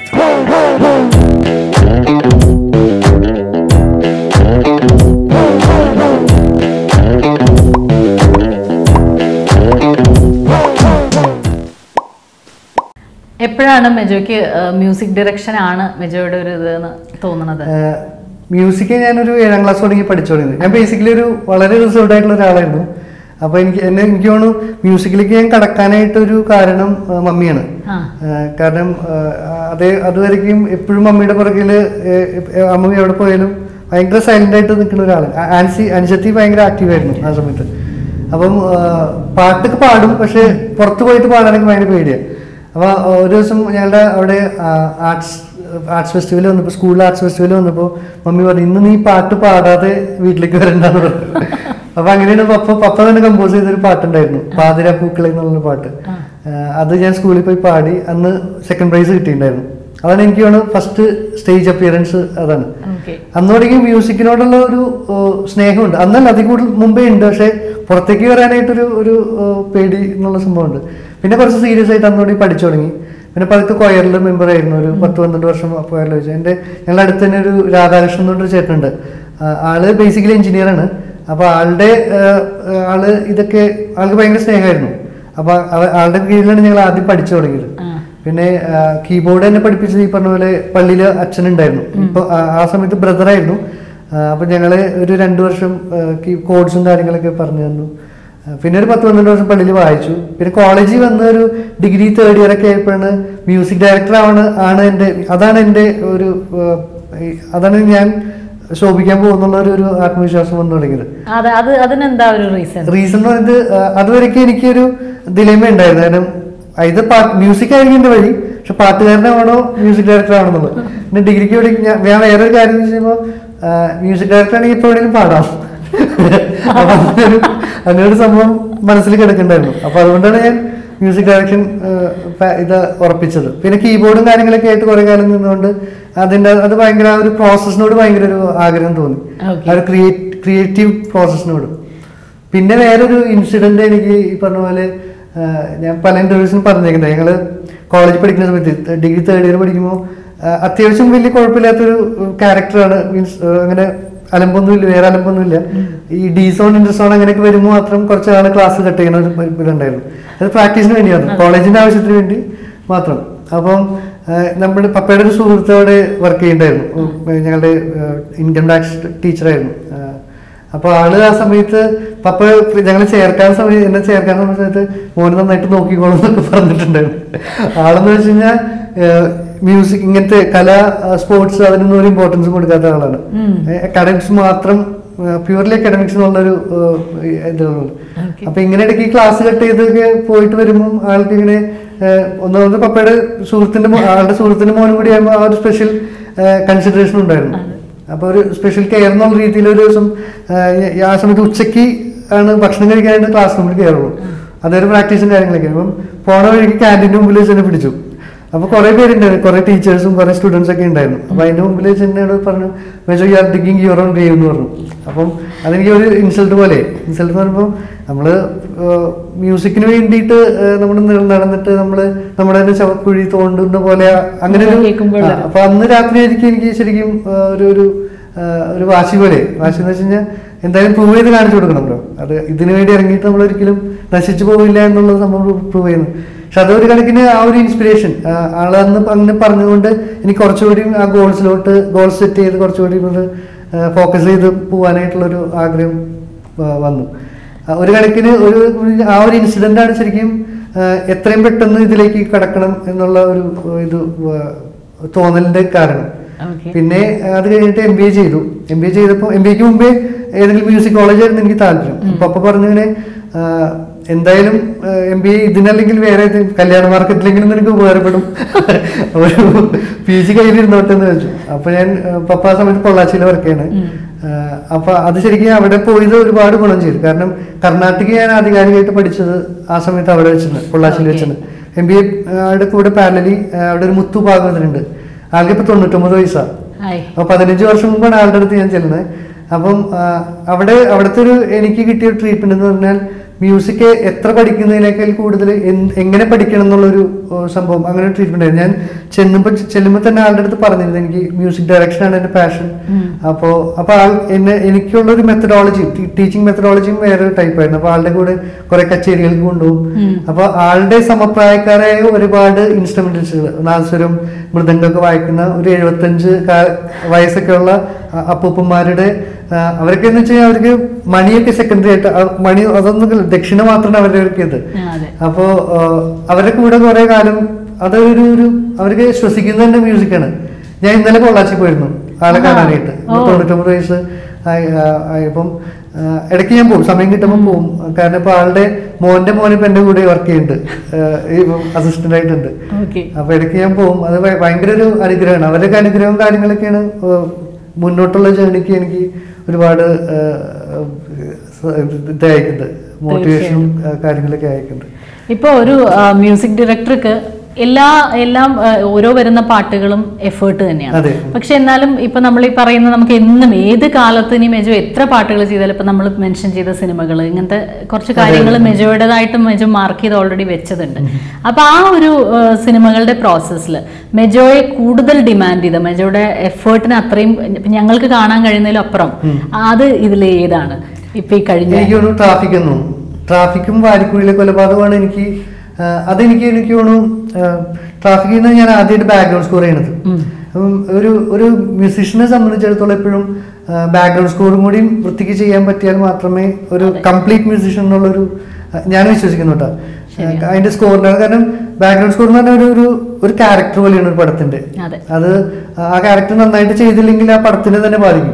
എപ്പോഴാണ് മെജോയ്ക്ക് മ്യൂസിക് ഡയറക്ഷൻ ആണ് മെജോയുടെ ഒരു ഇതെന്ന് തോന്നുന്നത്?
മ്യൂസിക് ഞാനൊരു ഏഴാം ക്ലാസ് തുടങ്ങി പഠിച്ചു തുടങ്ങിയത്. ഞാൻ ബേസിക്കലി ഒരു വളരെ റിസർവ്ഡ് ആയിട്ടുള്ള ഒരാളായിരുന്നു. അപ്പൊ എനിക്ക് എന്നെ എനിക്ക് തോന്നുന്നു മ്യൂസിക്കിലേക്ക് ഞാൻ കടക്കാനായിട്ടൊരു കാരണം മമ്മിയാണ്. കാരണം അതേ അതുവരെയും എപ്പോഴും മമ്മിയുടെ പുറകില് അമ്മ എവിടെ പോയാലും ഭയങ്കര സൈലന്റ് ആയിട്ട് നിൽക്കുന്ന ഒരാള്. ആൻസി അനുജത്തി ഭയങ്കര ആക്റ്റീവായിരുന്നു ആ സമയത്ത്. അപ്പം പാട്ടൊക്കെ പാടും, പക്ഷെ പുറത്തു പോയിട്ട് പാടാനൊക്കെ ഭയങ്കര പേടിയാണ്. അപ്പൊ ഒരു ദിവസം ഞങ്ങളുടെ അവിടെ ആർട്സ് ആർട്സ് ഫെസ്റ്റിവൽ വന്നപ്പോൾ സ്കൂളിൽ ആർട്സ് ഫെസ്റ്റിവൽ വന്നപ്പോൾ മമ്മി പറഞ്ഞു ഇന്ന് നീ പാട്ട് പാടാതെ വീട്ടിലേക്ക് വരണ്ടെന്ന് പറഞ്ഞു. അപ്പൊ അങ്ങനെയാണ് പപ്പ പപ്പ തന്നെ കമ്പോസ് ചെയ്തൊരു പാട്ടുണ്ടായിരുന്നു, പാതിര പൂക്കളെ എന്നുള്ള പാട്ട്. അത് ഞാൻ സ്കൂളിൽ പോയി പാടി. അന്ന് സെക്കൻഡ് പ്രൈസ് കിട്ടിയിട്ടുണ്ടായിരുന്നു. അതാണ് എനിക്ക് തോന്നുന്നു ഫസ്റ്റ് സ്റ്റേജ് അപ്പിയറൻസ്. അതാണ് അന്ന് തുടങ്ങി മ്യൂസിക്കിനോടുള്ള ഒരു സ്നേഹമുണ്ട്. അന്നല്ല, അതിൽ കൂടുതൽ മുമ്പേ ഉണ്ട്, പക്ഷെ പുറത്തേക്ക് വരാനായിട്ടൊരു ഒരു പേടി എന്നുള്ള സംഭവമുണ്ട്. പിന്നെ കുറച്ച് സീരിയസ് ആയിട്ട് അന്നോടി പഠിച്ചു തുടങ്ങി. പിന്നെ പതുക്കെ കൊയറിൽ മെമ്പർ ആയിരുന്നു. ഒരു പത്ത് പന്ത്രണ്ട് വർഷം കൊയറിൽ വെച്ചു. എൻ്റെ ഞങ്ങളുടെ അടുത്ത് തന്നെ ഒരു രാധാകൃഷ്ണൻ എന്ന് പറഞ്ഞൊരു ചേട്ടനുണ്ട്. ആള് ബേസിക്കലി എഞ്ചിനീയറാണ്. അപ്പൊ ആളുടെ ആള് ഇതൊക്കെ ആൾക്ക് ഭയങ്കര സ്നേഹമായിരുന്നു. അപ്പൊ ആളുടെ കീഴിലാണ് ഞങ്ങൾ ആദ്യം പഠിച്ചു തുടങ്ങിയത്. പിന്നെ കീബോർഡ് തന്നെ പഠിപ്പിച്ചത് ഈ പറഞ്ഞ പോലെ പള്ളിയില് അച്ഛനുണ്ടായിരുന്നു. ഇപ്പൊ ആ സമയത്ത് ബ്രദറായിരുന്നു. അപ്പൊ ഞങ്ങള് ഒരു രണ്ടു വർഷം കോഡ്സും കാര്യങ്ങളൊക്കെ പറഞ്ഞു തന്നു. പിന്നെ ഒരു പത്ത് പന്ത്രണ്ട് വർഷം പള്ളിയിൽ വായിച്ചു. പിന്നെ കോളേജിൽ വന്ന ഒരു ഡിഗ്രി തേർഡ് ഇയർ ഒക്കെ ആയപ്പോഴാണ് മ്യൂസിക് ഡയറക്ടർ ആണ് ആണ് എൻ്റെ അതാണ് എൻ്റെ ഒരു അതാണ് ഞാൻ ശോഭിക്കാൻ പോകുന്നുള്ള ഒരു ആത്മവിശ്വാസം വന്നു തുടങ്ങിയത്. റീസൺ എന്ന് പറയുന്നത് അതുവരെയൊക്കെ എനിക്കൊരു ദിലേമ ഉണ്ടായിരുന്നു. കാരണം ഇത് പാട്ട് മ്യൂസിക് ആയിരിക്കും എൻ്റെ വഴി, പക്ഷെ പാട്ടുകാരനാണോ മ്യൂസിക് ഡയറക്ടർ ആണെന്നുള്ളത്. പിന്നെ ഡിഗ്രിക്ക് വേണ്ടി ഞാൻ ഞാൻ വേറൊരു കാര്യം എന്ന് വെച്ച് കഴിയുമ്പോൾ മ്യൂസിക് ഡയറക്ടർ ആണെങ്കിൽ ഇപ്പോൾ എവിടെയെങ്കിലും പാടാം. അപ്പൊ അങ്ങനൊരു അങ്ങനൊരു സംഭവം മനസ്സിൽ കിടക്കണ്ടായിരുന്നു. അപ്പൊ അതുകൊണ്ടാണ് ഞാൻ മ്യൂസിക് ഡയറക്ഷൻ ഇത് ഉറപ്പിച്ചത്. പിന്നെ കീബോർഡും കാര്യങ്ങളൊക്കെ ആയിട്ട് കുറെ കാലം നിന്നുകൊണ്ട് അതിന്റെ അത് ഭയങ്കര ഒരു പ്രോസസ്സിനോട് ഭയങ്കര ഒരു ആഗ്രഹം തോന്നി, ആ ഒരു ക്രിയേറ്റീവ് പ്രോസസ്സിനോട്. പിന്നെ വേറൊരു ഇൻസിഡന്റ് എനിക്ക് ഈ പറഞ്ഞ പോലെ ഞാൻ പല ഇന്റർവ്യൂസിനും പറഞ്ഞേക്കുന്നത്, ഞങ്ങള് കോളേജിൽ പഠിക്കുന്ന സമയത്ത് ഡിഗ്രി തേർഡ് ഇയർ പഠിക്കുമ്പോൾ അത്യാവശ്യം വലിയ കുഴപ്പമില്ലാത്തൊരു ക്യാരക്ടറാണ്. മീൻസ് അങ്ങനെ അലമ്പൊന്നുമില്ല, വേറെ അലമ്പൊന്നുമില്ല. ഈ ഡി സോൺ ഇന്റർ സോൺ അങ്ങനെയൊക്കെ വരുമ്പോൾ മാത്രം കുറച്ച് നാള് ക്ലാസ് കട്ട് ചെയ്യുന്ന ഒരു ഇതുണ്ടായിരുന്നു. അത് പ്രാക്ടീസിന് വേണ്ടിയാണ്, കോളേജിന്റെ ആവശ്യത്തിന് വേണ്ടി മാത്രം. അപ്പം നമ്മുടെ പപ്പയുടെ ഒരു സുഹൃത്തോടെ വർക്ക് ചെയ്യുന്നുണ്ടായിരുന്നു, ഞങ്ങളുടെ ഇൻകം ടാക്സ് ടീച്ചറായിരുന്നു. അപ്പൊ ആള് ആ സമയത്ത് പപ്പ ഞങ്ങളെ ചേർക്കാൻ സമയത്ത് എന്നെ ചേർക്കാൻ സമയത്ത് മോന് നന്നായിട്ട് നോക്കിക്കോളും എന്നൊക്കെ പറഞ്ഞിട്ടുണ്ടായിരുന്നു. ആളെന്ന് വെച്ച് കഴിഞ്ഞാൽ മ്യൂസിക് ഇങ്ങനത്തെ കല സ്പോർട്സ് അതിനൊന്നും ഒരു ഇമ്പോർട്ടൻസ് കൊടുക്കാത്ത ആളാണ്. അക്കാഡമിക്സ് മാത്രം, പ്യൂർലി അക്കാഡമിക്സ് എന്നുള്ളൊരു ഇതുള്ളൂ. അപ്പൊ ഇങ്ങനെ ഇടയ്ക്ക് ക്ലാസ് കട്ട് ചെയ്തൊക്കെ പോയിട്ട് വരുമ്പോൾ ആൾക്ക് ഇങ്ങനെ ഒന്നാമത് പപ്പയുടെ സുഹൃത്തിന്റെ ആളുടെ സുഹൃത്തിന്റെ മോനും കൂടി ആകുമ്പോൾ ആ ഒരു സ്പെഷ്യൽ കൺസിഡറേഷൻ ഉണ്ടായിരുന്നു. അപ്പോൾ ഒരു സ്പെഷ്യൽ കെയർ എന്നുള്ള രീതിയിൽ ഒരു ദിവസം ആ സമയത്ത് ഉച്ചയ്ക്ക് ആണ് ഭക്ഷണം കഴിക്കാനായിട്ട് ക്ലാസ് റൂമിൽ കയറുള്ളൂ. അതൊരു പ്രാക്ടീസും കാര്യങ്ങളൊക്കെ. അപ്പം പോണ വഴിക്ക് ക്യാൻറ്റീൻ്റെ മുമ്പിൽ വെച്ച് തന്നെ പിടിച്ചു. അപ്പോൾ കുറേ പേരുണ്ടായിരുന്നു, കുറേ ടീച്ചേഴ്സും കുറേ സ്റ്റുഡൻസ് ഒക്കെ ഉണ്ടായിരുന്നു. അപ്പോൾ അതിൻ്റെ മുമ്പിൽ വെച്ച് എന്നോട് പറഞ്ഞു major you are digging your own grave എന്ന് പറഞ്ഞു. അപ്പം അതെനിക്ക് ഒരു ഇൻസൾട്ട് പോലെ. ഇൻസൾട്ട് എന്ന് പറയുമ്പോൾ നമ്മൾ മ്യൂസിക്കിന് വേണ്ടിയിട്ട് നമ്മൾ നടന്നിട്ട് നമ്മൾ നമ്മുടെ തന്നെ ശവക്കുഴി തോണ്ടുന്ന പോലെ അങ്ങനെ ഒരു. അപ്പോൾ അന്ന് രാത്രി ആയിരിക്കും എനിക്ക് ശരിക്കും ഒരു ഒരു ഒരു വാശി പോലെ. വാശി എന്ന് വെച്ച് കഴിഞ്ഞാൽ എന്തായാലും പ്രൂവ് ചെയ്ത് കാണിച്ചു കൊടുക്കണമല്ലോ. അത് ഇതിനു വേണ്ടി ഇറങ്ങിയിട്ട് നമ്മൾ ഒരിക്കലും നശിച്ചു പോവില്ല എന്നുള്ളത് നമ്മൾ പ്രൂവ് ചെയ്യുന്നു. പക്ഷെ അതൊരു കണക്കിന് ആ ഒരു ഇൻസ്പിറേഷൻ ആളന്ന് അങ്ങനെ പറഞ്ഞുകൊണ്ട് എനിക്ക് കുറച്ചുകൂടി ആ ഗോൾസിലോട്ട് ഗോൾസ് സെറ്റ് ചെയ്ത് കുറച്ചുകൂടി ഒന്ന് ഫോക്കസ് ചെയ്ത് പോകാനായിട്ടുള്ളൊരു ആഗ്രഹം വന്നു. ഒരു കണക്കിന് ഒരു ആ ഒരു ഇൻസിഡൻ്റാണ് ശരിക്കും എത്രയും പെട്ടെന്ന് ഇതിലേക്ക് കടക്കണം എന്നുള്ള ഒരു ഇത് തോന്നലിൻ്റെ കാരണം. പിന്നെ അത് കഴിഞ്ഞിട്ട് എം ബി എ ചെയ്തു. എം ബി എ ചെയ്തപ്പോൾ എം ബി എക്ക് മുമ്പേ ഏതെങ്കിലും മ്യൂസിക് കോളേജായിരുന്നു എനിക്ക് താല്പര്യം. അപ്പം അപ്പം പറഞ്ഞിങ്ങനെ എന്തായാലും എം ബി എ ഇതിനല്ലെങ്കിൽ വേറെ കല്യാണ മാർക്കറ്റിലെങ്കിലും എനിക്ക് ഉപകാരപ്പെടും, ഒരു പി ജി കയ്യിലിരുന്നോട്ടെ എന്ന് വെച്ചു. അപ്പോൾ ഞാൻ പപ്പ ആ സമയത്ത് പൊള്ളാച്ചിയിൽ വർക്ക് ചെയ്യണേ. അപ്പോൾ അത് ശരിക്കും അവിടെ പോയത് ഒരുപാട് ഗുണം ചെയ്തു. കാരണം കർണാടക ഞാൻ ആധികാരികമായിട്ട് പഠിച്ചത് ആ സമയത്ത് അവിടെ വെച്ചിട്ടുണ്ട്, പൊള്ളാച്ചിയിൽ വെച്ചിട്ടുണ്ട്. എം ബി എയുടെ കൂടെ പാരലലി അവിടെ ഒരു മുത്തു ഭാഗവതനുണ്ട്. ആൾക്ക് ഇപ്പൊ തൊണ്ണൂറ്റൊമ്പത് വയസ്സാണ്. അപ്പൊ പതിനഞ്ച് വർഷം മുമ്പാണ് ആളുടെ അടുത്ത് ഞാൻ ചെല്ലുന്നത്. അപ്പം അവിടെ അവിടുത്തെ ഒരു എനിക്ക് കിട്ടിയ ട്രീറ്റ്മെന്റ് എന്ന് പറഞ്ഞാൽ മ്യൂസിക് എത്ര പഠിക്കുന്നതിനേക്കാൾ കൂടുതൽ എങ്ങനെ പഠിക്കണം എന്നുള്ളൊരു സംഭവം, അങ്ങനെ ഒരു ട്രീറ്റ്മെന്റ് ആയിരുന്നു. ഞാൻ ചെല്ലുമ്പോൾ ചെല്ലുമ്പോൾ തന്നെ ആളുടെ അടുത്ത് പറഞ്ഞിരുന്നത് എനിക്ക് മ്യൂസിക് ഡയറക്ഷനാണ് എൻ്റെ പാഷൻ. അപ്പോൾ അപ്പോൾ ആൾ എന്നെ എനിക്കുള്ളൊരു മെത്തഡോളജി, ടീച്ചിങ് മെത്തഡോളജിയും വേറെ ടൈപ്പായിരുന്നു. അപ്പോൾ ആളുടെ കൂടെ കുറെ കച്ചേരികൾക്ക് കൊണ്ടുപോകും. അപ്പോൾ ആളുടെ സമപ്രായക്കാരായ ഒരുപാട് ഇൻസ്ട്രുമെന്റൽസുകൾ, നാദസ്വരം, മൃദംഗമൊക്കെ വായിക്കുന്ന ഒരു എഴുപത്തഞ്ച് വയസ്സൊക്കെ ഉള്ള അപ്പൂപ്പന്മാരുടെ, അവരൊക്കെ എന്ന് വെച്ചാൽ അവർക്ക് മണിയൊക്കെ സെക്കൻഡറി ആയിട്ട്, മണി അതൊന്നും ദക്ഷിണ മാത്രമാണ് അവരുടെ ഇത്. അപ്പോ അവരുടെ കൂടെ കുറെ കാലം അതൊരു ഒരു അവർക്ക് ശ്വസിക്കുന്നതിന്റെ മ്യൂസിക്കാണ്. ഞാൻ ഇന്നലെ പൊള്ളാച്ചി പോയിരുന്നു ആളെ കാണാനായിട്ട്. തൊണ്ണൂറ്റൊമ്പത് വയസ്സ് ആയപ്പം ഇടയ്ക്ക് ഞാൻ പോകും, സമയം കിട്ടുമ്പോൾ പോകും. കാരണം ഇപ്പൊ ആളുടെ മോന്റെ മോനെ ഇപ്പൊ എന്റെ കൂടെ വർക്ക് ചെയ്യുന്നുണ്ട്, അസിസ്റ്റന്റ് ആയിട്ടുണ്ട്. അപ്പൊ ഇടയ്ക്ക് ഞാൻ പോകും. അത് ഭയങ്കര ഒരു അനുഗ്രഹമാണ്. അവരുടെ അനുഗ്രഹവും കാര്യങ്ങളൊക്കെയാണ് മുന്നോട്ടുള്ള ജേണിക്ക് എനിക്ക് ഒരുപാട് ഇത് അയക്കുന്നുണ്ട്, മോട്ടിവേഷനും കാര്യങ്ങളൊക്കെ അയക്കുന്നുണ്ട്.
ഇപ്പോൾ ഒരു മ്യൂസിക് ഡയറക്ടർക്ക് എല്ലാ എല്ലാം ഓരോ വരുന്ന പാട്ടുകളും എഫേർട്ട് തന്നെയാണ്. പക്ഷെ എന്നാലും ഇപ്പൊ നമ്മൾ ഈ പറയുന്ന നമുക്ക് എന്നും ഏത് കാലത്ത് ഇനി മെജോ എത്ര പാട്ടുകൾ ചെയ്താലും ഇപ്പൊ നമ്മൾ മെൻഷൻ ചെയ്ത സിനിമകൾ ഇങ്ങനത്തെ കുറച്ച് കാര്യങ്ങൾ മെജോയുടേതായിട്ട് മെജോ മാർക്ക് ചെയ്ത് ഓൾറെഡി വെച്ചതുണ്ട്. അപ്പൊ ആ ഒരു സിനിമകളുടെ പ്രോസസ്സിൽ മെജോയെ കൂടുതൽ ഡിമാൻഡ് ചെയ്ത, മെജോയുടെ എഫേർട്ടിന് അത്രയും ഞങ്ങൾക്ക് കാണാൻ കഴിയുന്നതിലും അപ്പുറം അത് ഇതിൽ ഏതാണ് ഇപ്പൊ ഈ കഴിഞ്ഞ?
എനിക്ക് ട്രാഫിക് എന്നു ട്രാഫിക്കും വാരിക്കുഴിയിലെ കൊലപാതകമാണ് എനിക്ക്. അതെനിക്ക് എനിക്ക് തോന്നുന്നു ട്രാഫിക്കിൽ നിന്ന് ഞാൻ ആദ്യമായിട്ട് ബാക്ക്ഗ്രൗണ്ട് സ്കോർ ചെയ്യണത്. അപ്പം ഒരു ഒരു മ്യൂസീഷ്യനെ സംബന്ധിച്ചിടത്തോളം എപ്പോഴും ബാക്ക്ഗ്രൗണ്ട് സ്കോറും കൂടി വൃത്തിക്ക് ചെയ്യാൻ പറ്റിയാൽ മാത്രമേ ഒരു കംപ്ലീറ്റ് മ്യൂസീഷ്യൻ എന്നുള്ളൊരു ഞാൻ വിശ്വസിക്കുന്നു കേട്ടോ അതിന്റെ സ്കോറിനാണ്. കാരണം ബാക്ക്ഗ്രൗണ്ട് സ്കോർ എന്ന് പറഞ്ഞാൽ ഒരു ഒരു ഒരു ക്യാരക്ടർ പോലെയാണ് ഒരു പടത്തിന്റെ. അത് ആ ക്യാരക്ടർ നന്നായിട്ട് ചെയ്തില്ലെങ്കിൽ ആ പടത്തിനെ തന്നെ ബാധിക്കും.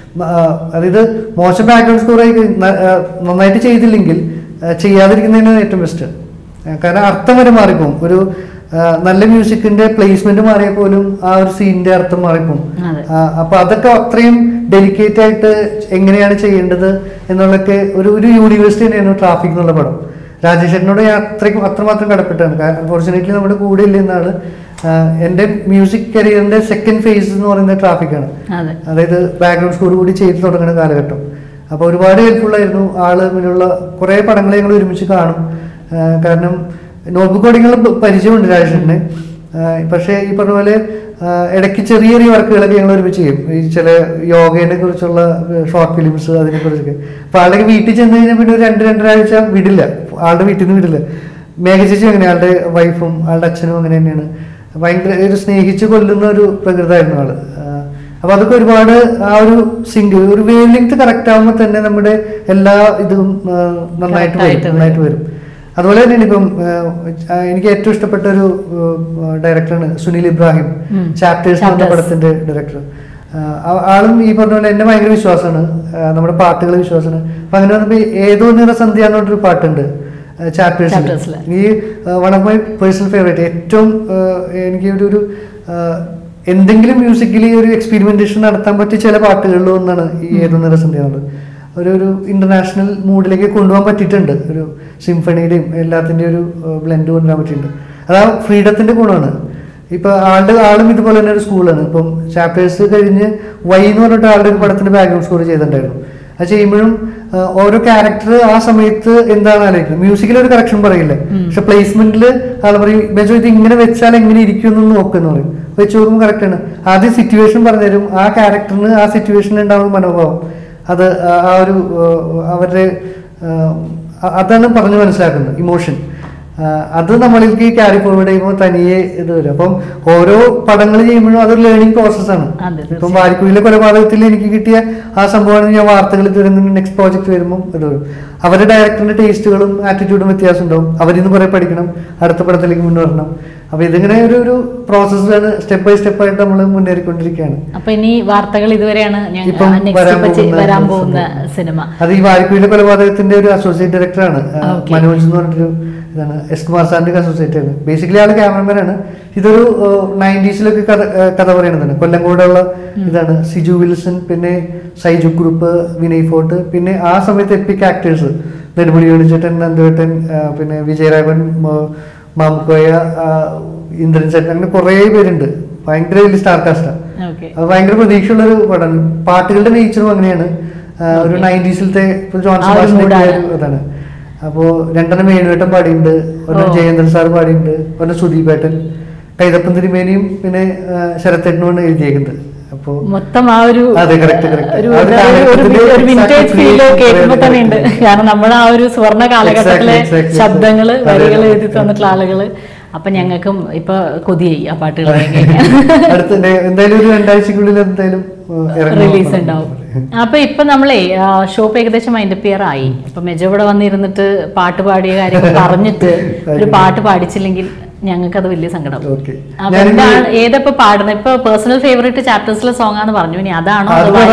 അതായത് മോശം ബാക്ക്ഗ്രൗണ്ട് സ്കോർ ആയി നന്നായിട്ട് ചെയ്തില്ലെങ്കിൽ ചെയ്യാതിരിക്കുന്നതിനാണ് ഏറ്റവും ബെസ്റ്റ്. കാരണം അർത്ഥം വരെ മാറിപ്പോവും. ഒരു നല്ല മ്യൂസിക്കിന്റെ പ്ലേസ്മെന്റ് മാറിയാൽ പോലും ആ ഒരു സീനിന്റെ അർത്ഥം മാറിപ്പോവും. അപ്പൊ അതൊക്കെ അത്രയും ഡെലിക്കേറ്റ് ആയിട്ട് എങ്ങനെയാണ് ചെയ്യേണ്ടത് എന്നുള്ളതൊക്കെ ഒരു ഒരു യൂണിവേഴ്സിറ്റി തന്നെയാണ് ട്രാഫിക് എന്നുള്ള പടം. രാജേഷ് ചേട്ടനോട് ഞാൻ അത്രയ്ക്കും അത്രമാത്രം കടപ്പെട്ടാണ്. കാരണം അൺഫോർച്ചുനേറ്റ്ലി നമ്മുടെ കൂടെ ഇല്ല എന്നാണ്. എൻ്റെ മ്യൂസിക് കരിയറിന്റെ സെക്കൻഡ് ഫേസ് എന്ന് പറയുന്നത് ട്രാഫിക്കാണ്. അതായത് ബാക്ക്ഗ്രൗണ്ട് സ്കോർ കൂടി ചെയ്ത് തുടങ്ങുന്ന കാലഘട്ടം. അപ്പൊ ഒരുപാട് ഹെൽപ്ഫുൾ ആയിരുന്നു. ആള് മുന്നിലുള്ള കുറെ പടങ്ങൾ ഞങ്ങൾ ഒരുമിച്ച് കാണും. കാരണം നോട്ട്ബുക്ക് കോഡിങ്ങൾ പരിചയമുണ്ട് രാജേഷിന്. പക്ഷേ ഈ പറഞ്ഞ പോലെ ഇടയ്ക്ക് ചെറിയ ചെറിയ വർക്കുകളൊക്കെ ഞങ്ങൾ ഒരുമിച്ച് ചെയ്യും. ഈ ചില യോഗയെ കുറിച്ചുള്ള ഷോർട്ട് ഫിലിംസ് അതിനെ കുറിച്ചൊക്കെ. അപ്പൊ ആളുടെ വീട്ടിൽ ചെന്ന് കഴിഞ്ഞാൽ പിന്നെ ഒരു രണ്ട് രണ്ടരാഴ്ച വിടില്ല, ആളുടെ വീട്ടിൽ നിന്ന് വിടില്ല. മേഘ ചേച്ചി അങ്ങനെ, ആളുടെ വൈഫും ആളുടെ അച്ഛനും അങ്ങനെ തന്നെയാണ്. ഭയങ്കര ഒരു സ്നേഹിച്ച് കൊല്ലുന്ന ഒരു പ്രകൃതമായിരുന്നു ആള്. അപ്പൊ അതൊക്കെ ഒരുപാട് ആ ഒരു സിംഗിൾ ഒരു വേവ് ലെങ്ത് കറക്റ്റ് ആകുമ്പോൾ തന്നെ നമ്മുടെ എല്ലാ ഇതും നന്നായിട്ട് വരും നന്നായിട്ട് വരും അതുപോലെ തന്നെയാണ് ഇപ്പം എനിക്ക് ഏറ്റവും ഇഷ്ടപ്പെട്ട ഒരു ഡയറക്ടറാണ് സുനിൽ ഇബ്രാഹിം, ചാപ്റ്റേഴ്സ് എന്ന പടത്തിന്റെ ഡയറക്ടർ. ആളും ഈ പറഞ്ഞ പോലെ എന്നെ ഭയങ്കര വിശ്വാസമാണ്, നമ്മുടെ പാട്ടുകൾ വിശ്വാസമാണ്. അപ്പൊ അങ്ങനെ വന്നപ്പോ ഏതോ നിറസന്ധ്യ എന്നൊരു പാട്ടുണ്ട് ചാപ്റ്റേഴ്സിൽ. ഈ one of my personal favourite. ഏറ്റവും എനിക്ക് ഒരു ഒരു എന്തെങ്കിലും മ്യൂസിക്കലി ഒരു എക്സ്പെരിമെന്റേഷൻ നടത്താൻ പറ്റിയ ചില പാട്ടുകളിൽ ഒന്നാണ് ഈ ഏതൊന്നര സന്ധ്യ എന്നുള്ളത്. ഒരു ഒരു ഇന്റർനാഷണൽ മൂഡിലേക്ക് കൊണ്ടുപോകാൻ പറ്റിയിട്ടുണ്ട്. ഒരു സിംഫണിയുടെയും എല്ലാത്തിൻ്റെയും ഒരു ബ്ലെൻഡ് കൊണ്ടുവരാൻ പറ്റിയിട്ടുണ്ട്. അത് ആ ഫ്രീഡത്തിന്റെ ഗുണമാണ്. ഇപ്പൊ ആളുടെ ആളും ഇതുപോലെ തന്നെ ഒരു സ്കൂളാണ്. ഇപ്പം ചാപ്റ്റേഴ്സ് കഴിഞ്ഞ് വൈ എന്ന് പറഞ്ഞിട്ട് ആളുടെ ഒരു പടത്തിന്റെ ബാക്ക്ഗ്രൗണ്ട് സ്കോർ ചെയ്തിട്ടുണ്ടായിരുന്നു. അത് ചെയ്യുമ്പോഴും ഓരോ ക്യാരക്ടർ ആ സമയത്ത് എന്താണ് ആലോചിക്കുന്നത്. മ്യൂസിക്കിൽ ഒരു കറക്ഷൻ പറയില്ല, പക്ഷെ പ്ലേസ്മെന്റിൽ ആൾ പറയും ബെജോ ഇത് ഇങ്ങനെ വെച്ചാൽ എങ്ങനെ ഇരിക്കും എന്നൊന്ന് നോക്കുന്നു പറയും. വെച്ച് നോക്കുമ്പോൾ കറക്റ്റാണ്. ആദ്യം സിറ്റുവേഷൻ പറഞ്ഞുതരും, ആ ക്യാരക്ടറിന് ആ സിറ്റുവേഷനിൽ ഉണ്ടാവുന്ന മനോഭാവം അത് ആ ഒരു അവരുടെ അതാണ് പറഞ്ഞു മനസ്സിലാക്കുന്നത് ഇമോഷൻ. അത് നമ്മളിലേക്ക് ക്യാരി ഫോർവേഡ് ചെയ്യുമ്പോൾ തനിയെ ഇത് വരും. അപ്പം ഓരോ പടങ്ങൾ ചെയ്യുമ്പോഴും അതൊരു ലേണിംഗ് പ്രോസസ്സാണ്. ഇപ്പം വാരിക്കുഴിയിലെ കൊലപാതകത്തിൽ എനിക്ക് കിട്ടിയ ആ സംഭവമാണ് ഞാൻ വാർത്തകളിൽ വരുന്ന നെക്സ്റ്റ് പ്രോജക്റ്റ് വരുമ്പോൾ ഇത് വരും. അവരുടെ ഡയറക്ടറിന്റെ ടേസ്റ്റുകളും ആറ്റിറ്റ്യൂഡും വ്യത്യാസം ഉണ്ടാവും. അവരിന്ന് കുറെ പഠിക്കണം, അടുത്ത പടത്തിലേക്ക് മുന്നേറണം. അപ്പൊ ഇതിങ്ങനെ ഒരു ഒരു പ്രോസസ്സാണ്. സ്റ്റെപ്പ് ബൈ സ്റ്റെപ്പ് ആയിട്ട് നമ്മൾ മുന്നേറിക്കൊണ്ടിരിക്കുകയാണ്.
അപ്പൊ ഇനി വാർത്തകൾ ഇതുവരെയാണ് വരാൻ പോകുന്ന സിനിമ.
അത് ഈ വാരിക്കുഴിയിലെ കൊലപാതകത്തിന്റെ ഒരു അസോസിയേറ്റ് ഡയറക്ടറാണ് മനോജ് എന്ന് പറഞ്ഞിട്ടൊരു ഇതാണ്. എസ് കുമാർ സാറിന്റെ അസോസിയേറ്റ് ആണ്. ബേസിക്കലി ആള് ക്യാമറമാൻ ആണ്. ഇതൊരു നയൻറ്റീസിലൊക്കെ കഥ കഥ പറയുന്നതാണ്. കൊല്ലംകോടുള്ള ഇതാണ്. സിജു വിൽസൺ, പിന്നെ സൈജു ഗ്രൂപ്പ്, വിനയ് ഫോർട്ട്, പിന്നെ ആ സമയത്ത് എപ്പിക് ആക്ടേഴ്സ് നെടുമുടി വേണുചേട്ടൻ, നന്ദുവേട്ടൻ, പിന്നെ വിജയരാഘവൻ, മാമുക്കോയ, ഇന്ദ്രൻ ചേട്ടൻ, അങ്ങനെ കുറെ പേരുണ്ട്. ഭയങ്കര വലിയ സ്റ്റാർ കാസ്റ്റാണ്. അത് ഭയങ്കര പ്രതീക്ഷയുള്ള ഒരു പടമാണ്. പാട്ടുകളുടെ നേച്ചറും അങ്ങനെയാണ്. ഒരു നയൻറ്റീസിലത്തെ ജോൺ സെബാസ്റ്റ്യന്റെ ഇതാണ്. അപ്പോ രണ്ടെണ്ണം വേണുവേട്ടൻ പാടിയുണ്ട്, ഒരെണ്ണം ജയേന്ദ്രൻ സാർ പാടിയുണ്ട്, ഒരെണ്ണം സുദീപേട്ടൻ, കൈതപ്പൻ തിരുമേനിയും പിന്നെ ശരത്തേട്ടനുമാണ് എഴുതിയേക്കുന്നത്. അപ്പോ
മൊത്തം ആ ഒരു
ഉണ്ട്.
കാരണം നമ്മൾ ആ ഒരു സുവർണ കാലഘട്ടത്തിലെ ശബ്ദങ്ങള് വരികൾ എഴുതി തന്നിട്ടുള്ള ആളുകള്. അപ്പൊ ഞങ്ങൾക്കും ഇപ്പൊ കൊതിയായി ആ പാട്ടുകൾ
എന്തായാലും ഒരു രണ്ടാഴ്ചക്കുള്ളിൽ എന്തായാലും
റിലീസ് ഉണ്ടാവും. അപ്പൊ ഇപ്പൊ നമ്മളെ ഷോപ്പ് ഏകദേശം മൈൻഡപ്പ് ഇയർ ആയി. ഇപ്പൊ മെജോ ഇവിടെ വന്നിരുന്നിട്ട് പാട്ട് പാടിയ കാര്യങ്ങൾ പറഞ്ഞിട്ട് ഒരു പാട്ട് പാടിച്ചില്ലെങ്കിൽ ഞങ്ങൾക്ക് അത് വലിയ സങ്കടം. ഏതപ്പോ പാടുന്നത്? ഇപ്പൊ പേഴ്സണൽ ഫേവറേറ്റ് ചാപ്റ്റേഴ്സിലെ സോങ് ആണെന്ന് പറഞ്ഞു. ഇനി അതാണോ?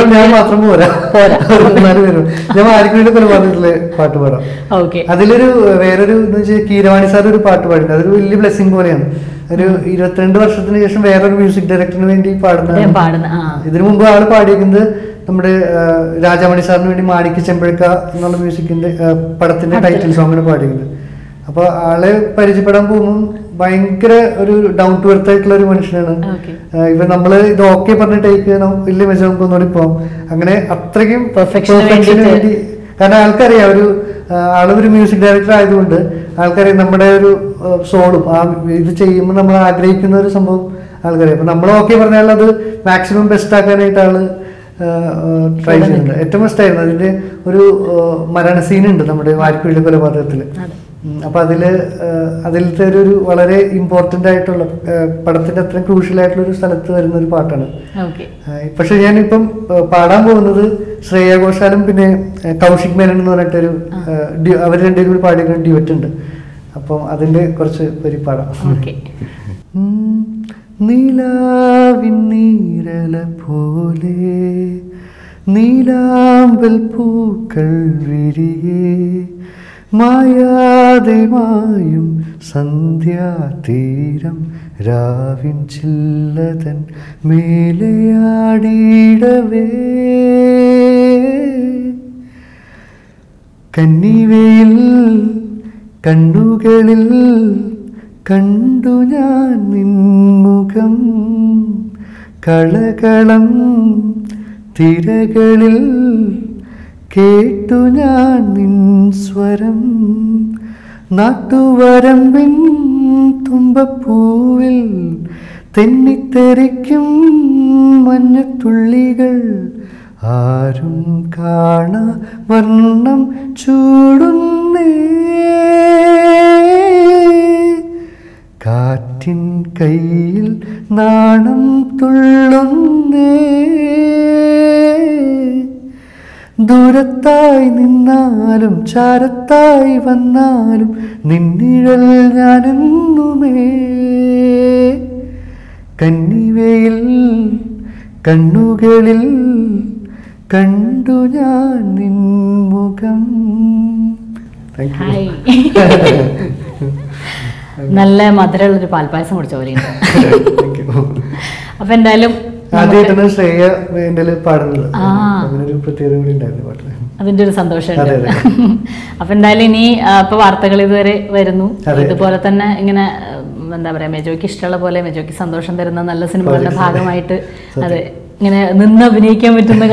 പാട്ട് പാടാം. അതിലൊരു വേറൊരു കീരവാണി സാർ ഒരു പാട്ട് പാടിട്ടുണ്ട്. അതൊരു വലിയ ബ്ലെസ്സിംഗ് പോലെയാണ്. ഒരു ഇരുപത്തിരണ്ട് വർഷത്തിന് ശേഷം വേറൊരു മ്യൂസിക് ഡയറക്ടറിന് വേണ്ടി പാടുന്ന. ഇതിനു മുമ്പ് ആള് പാടിയിരിക്കുന്നത് നമ്മുടെ രാജാമണി സാറിന് വേണ്ടി മാണിക്ക് ചെമ്പഴക്ക എന്നുള്ള മ്യൂസിക്കിന്റെ പടത്തിന്റെ ടൈറ്റിൽ സോങ്ങിന് പാടിയിരിക്കുന്നത്. അപ്പൊ ആളെ പരിചയപ്പെടാൻ പോകുമ്പോൾ ഭയങ്കര ഒരു ഡൗൺ ടു എർത്ത് ആയിട്ടുള്ള ഒരു മനുഷ്യനാണ്. ഇപ്പൊ നമ്മള് ഇത് ഓക്കെ പറഞ്ഞ ടേക്ക് വലിയ മെച്ചം നമുക്ക് ഒന്നുകൂടി പോവാം. അങ്ങനെ അത്രയ്ക്കും പെർഫെക്ഷന് വേണ്ടി. കാരണം ആൾക്കറിയാം ഒരു ആളൊരു മ്യൂസിക് ഡയറക്ടർ ആയതുകൊണ്ട് ആൾക്കറിയാം നമ്മുടെ ഒരു സോളും ആ ഇത് ചെയ്യുമ്പോൾ നമ്മൾ ആഗ്രഹിക്കുന്ന ഒരു സംഭവം ആൾക്കറിയാം. അപ്പൊ നമ്മൾ ഓക്കെ പറഞ്ഞാൽ അത് മാക്സിമം ബെസ്റ്റ് ആക്കാനായിട്ട് ആള് ട്രൈ ചെയ്യുന്നുണ്ട്. ഏറ്റവും ബെസ്റ്റ് ആയിരുന്നു. അതിന്റെ ഒരു മരണ സീനുണ്ട് നമ്മുടെ വാരിക്കുഴിയിലെ കൊലപാതകത്തില്. അപ്പൊ അതില് അതിലത്തെ ഒരു വളരെ ഇമ്പോർട്ടന്റ് ആയിട്ടുള്ള പടത്തിന്റെ അത്രയും ക്രൂഷ്യൽ ആയിട്ടുള്ള ഒരു സ്ഥലത്ത് വരുന്ന ഒരു പാട്ടാണ്. പക്ഷെ ഞാനിപ്പം പാടാൻ പോകുന്നത് ശ്രേയ ഘോഷാലും പിന്നെ കൗശിക് മേനൻ എന്ന് പറഞ്ഞിട്ടൊരു അവർ രണ്ടുപേരും കൂടി പാടിയ ഡ്യുവറ്റ് ഉണ്ട്. അപ്പം അതിന്റെ കുറച്ച് വരി പാടാം. നീലാവിൻ നീരല പോലെ നീലാമ്പൽ പൂക്കൾ വിരിയേ മായാതെ മായും സന്ധ്യാതീരം രാവിൻ ചില്ലതൻ മേലെയാടിയിടവേ കന്നിവയിൽ കണ്ണുകളിൽ കണ്ടു ഞാൻ നിൻമുഖം കളകളം തിരകളിൽ കേട്ടു ഞാൻ നിൻ സ്വരം നാട്ടുവരമ്പിൻ തുമ്പപ്പൂവിൽ തെന്നിത്തെറിക്കും മഞ്ഞത്തുള്ളികൾ ആരും കാണാ വർണ്ണം ചൂടുന്നേ കാറ്റിൻ കയ്യിൽ നാണം തുള്ളുന്നേ ദൂരത്തായി നിന്നാലും ചാരത്തായി വന്നാലും നിന്നിഴൽ ഞാനെന്നുമേ കന്നിവയിൽ കണ്ണുകളിൽ കണ്ടു ഞാൻ നിൻ മുഖം.
നല്ല മധുരമുള്ളൊരു പാൽപ്പായസം കുടിച്ച പോലെ. അപ്പൊ എന്തായാലും
ആദ്യമായിട്ടാണ് ശ്രേയ എന്റെ പാടുന്നത്. അങ്ങനൊരു പ്രത്യേകത കൂടി ഉണ്ടായിരുന്നു പാട്ടിൽ.
അതിന്റെ ഒരു സന്തോഷമുണ്ട്. അപ്പൊ എന്തായാലും ഇനി ഇപ്പൊ വാർത്തകൾ ഇതുവരെ വരുന്നു, ഇതുപോലെ തന്നെ ഇങ്ങനെ എന്താ പറയാ മെജോയ്ക്ക് ഇഷ്ടമുള്ള പോലെ മെജോയ്ക്ക് സന്തോഷം തരുന്ന നല്ല സിനിമകളുടെ ഭാഗമായിട്ട് അതെ ഇങ്ങനെ നിന്ന് അഭിനയിക്കാൻ പറ്റുന്ന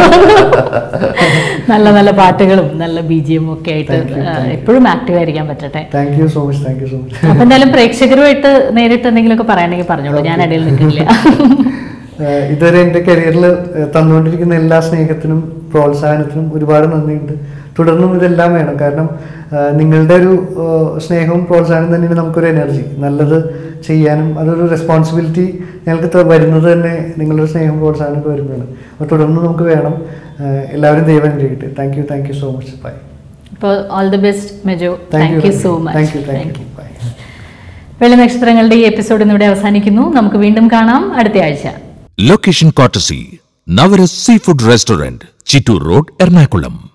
നല്ല നല്ല പാട്ടുകളും നല്ല ബി ജി എം ഒക്കെ ആയിട്ട് എപ്പോഴും ആക്റ്റീവ് ആയിരിക്കാൻ പറ്റട്ടെ. അപ്പൊ എന്തായാലും പ്രേക്ഷകരുമായിട്ട് നേരിട്ട് എന്തെങ്കിലുമൊക്കെ പറയണമെങ്കിൽ പറഞ്ഞോളൂ, ഞാൻ ഇടയിൽ നിൽക്കില്ല.
ഇതുവരെ എൻ്റെ കരിയറിൽ തന്നുകൊണ്ടിരിക്കുന്ന എല്ലാ സ്നേഹത്തിനും പ്രോത്സാഹനത്തിനും ഒരുപാട് നന്ദിയുണ്ട്. തുടർന്നും ഇതെല്ലാം വേണം. കാരണം നിങ്ങളുടെ ഒരു സ്നേഹവും പ്രോത്സാഹനം തന്നെയാണ് നമുക്കൊരു എനർജി, നല്ലത് ചെയ്യാനും അതൊരു റെസ്പോൺസിബിലിറ്റി ഞങ്ങൾക്ക് വരുന്നത് തന്നെ നിങ്ങളുടെ സ്നേഹവും പ്രോത്സാഹനമൊക്കെ വരുമ്പോഴാണ്. അപ്പോൾ തുടർന്ന് നമുക്ക് വേണം. എല്ലാവരും ദൈവം അനുഗ്രഹിക്കട്ടെ. Thank you thank you so much. Bye.
അപ്പോൾ all the best Mejo. Thank you so much.
Thank you thank you. Bye.
വെള്ളി നക്ഷത്രങ്ങളുടെ ഈ എപ്പിസോഡ് ഇന്നിവിടെ അവസാനിക്കുന്നു. നമുക്ക് വീണ്ടും കാണാം അടുത്ത ആഴ്ച.
Location courtesy Navaras sea food restaurant, Chittoor road, Ernakulam.